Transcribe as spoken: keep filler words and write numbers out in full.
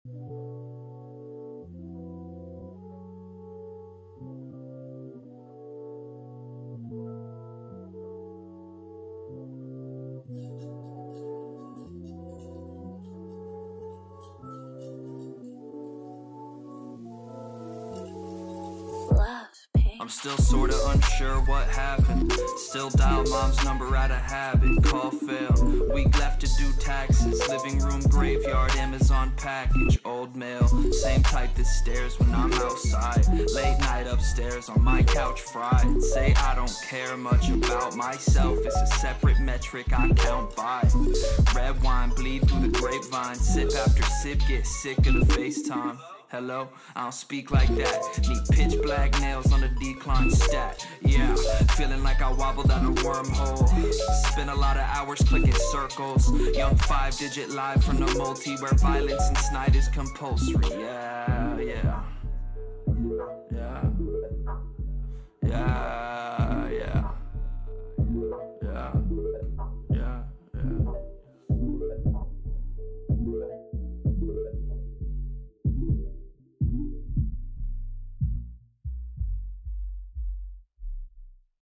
I'm still sorta unsure what happened. Still dial mom's number out of habit. Call failed. Week left to do taxes. Living room graveyard, Amazon package. Old mail, same type that stares when I'm outside. Late night upstairs on my couch fried. Say I don't care much about myself. It's a separate metric I count by. Red wine bleed through the grapevine. Sip after sip, get sick of the FaceTime. Hello, I don't speak like that. Need pitch black nails on the decline stat. Yeah, feeling like I wobbled out a wormhole. Spent a lot of hours clicking circles. Young five digit live from the multi where violence and snide is compulsory. Yeah, yeah, yeah.